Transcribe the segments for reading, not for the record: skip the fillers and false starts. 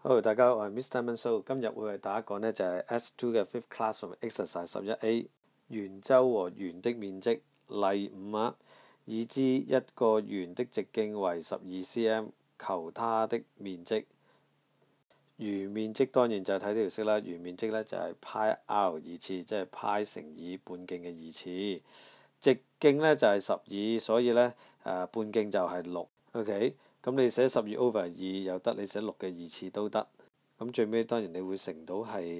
好，大家好，我係 Mr. Manso，今日會為大家講呢就係 S2 嘅 Fifth Classroom Exercise 11A 圓周和圓的面積例5啊，已知一個圓的直徑為12 cm， 求它的面積。圓面積當然就係睇呢條式啦，圓面積呢就係派 r 二次，即係派乘以半徑嘅二次。直徑呢就係12，所以呢半徑就係6。OK。咁你寫12/2又得，你寫6嘅二次都得。咁最尾當然你會乘到係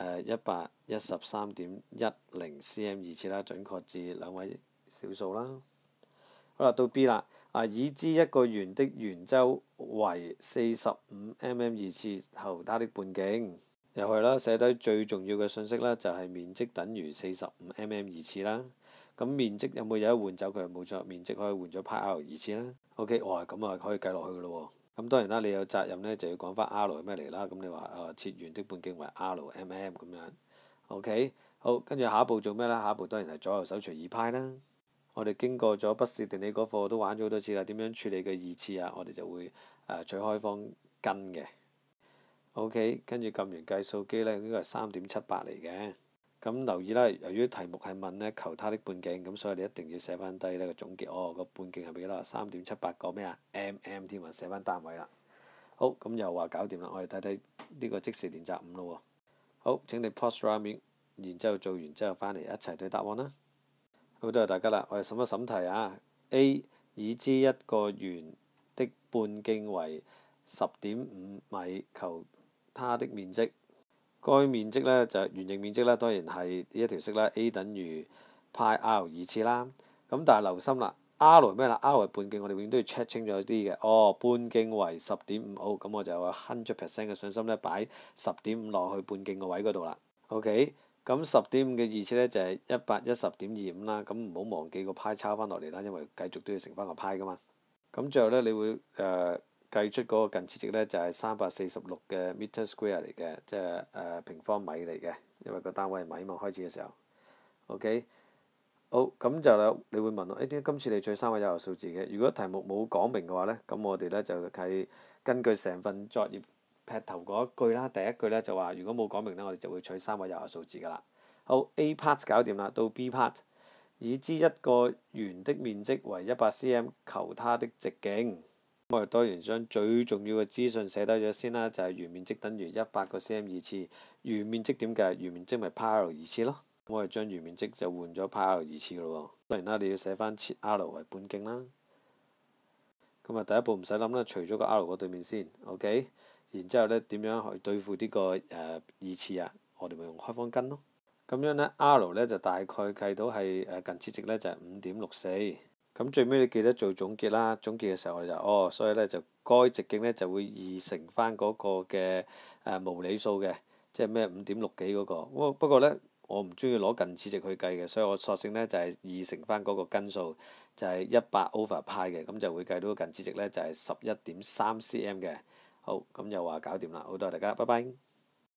113.10 cm 二次啦，準確至兩位小數啦。好啦，到 B 啦。已知一個圓的圓周為45mm二次，求它的半徑。又係啦，寫低最重要嘅信息啦，就係面積等於45mm二次啦。咁面積有冇得換走佢？冇錯，面積可以換咗派 r 二次啦。OK， 哇，咁啊可以計落去嘅咯喎。咁當然啦，你有責任呢就要講翻 r 係咩嚟啦。咁你話設圓的半徑為 r/mm 咁樣。OK， 好，跟住下一步做咩呢？下一步當然係左右手隨意派啦。我哋經過咗不是定理嗰課都玩咗好多次啦，點樣處理嘅二次啊？我哋就會取開方根嘅。OK， 跟住撳完計數機呢，應該係3.78嚟嘅。咁留意啦，由於題目係問呢求它的半徑，咁所以你一定要寫翻低呢個總結。個半徑係幾多？3.78個咩啊 ？mm 添啊，寫翻單位啦。好，咁又話搞掂啦。我哋睇睇呢個即時練習5咯喎。好，請你 pause running，然之後做完之後翻嚟一齊對答案啦。好，多謝大家啦。我哋審一審題啊。A 已知一個圓的半徑為10.5米，求它的面積。該面積呢，就係圓形面積啦，當然係呢一條式啦。A 等於派 r 二次啦。咁但係留心啦 ，r 係咩啦 ？r 係半徑，我哋永遠都要 check 清楚啲嘅。半徑為10.5，好，咁我就有100% 嘅信心呢，擺10.5落去半徑個位嗰度啦。OK， 咁10.5嘅二次呢，就係110.25啦。咁唔好忘記個派抄翻落嚟啦，因為繼續都要乘翻個派噶嘛。咁最後呢，你會計出嗰個近似值呢，就係346嘅 meter square 嚟嘅，即係平方米嚟嘅，因為個單位係米嘛，開始嘅時候。OK， 好，咁就你會問我，點解今次你取3位有效數字嘅？如果題目冇講明嘅話呢，咁我哋呢就係根據成份作業劈頭嗰一句啦，第一句呢就話，如果冇講明呢，我哋就會取3位有效數字㗎啦。好， A part 搞掂啦，到 B part， 已知一個圓的面積為100 cm， 求它的直徑。我哋當然將最重要嘅資訊寫低咗先啦，就係圓面積等於100個 cm 二次。圓面積點計？圓面積咪派 r 二次咯。我哋將圓面積就換咗派 r 二次嘅咯喎。當然啦，你要寫翻設 r 為半徑啦。咁啊，第一步唔使諗啦，除咗個 r 嗰對面先。OK， 然之後呢，點樣去對付呢個二次啊？我哋咪用開方根咯。咁樣呢 r 呢就大概計到係近似值呢，就係5.64。咁最尾你記得做總結啦，總結嘅時候我哋就所以呢，就該直徑呢就會2乘翻嗰個嘅無理數嘅，即係咩5.6幾嗰個。不過呢，我唔中意攞近似值去計嘅，所以我索性呢就係2乘翻嗰個根數，就係100/派嘅，咁就會計到近似值呢就係11.3 cm 嘅。好，咁又話搞掂啦，好多謝大家，拜拜。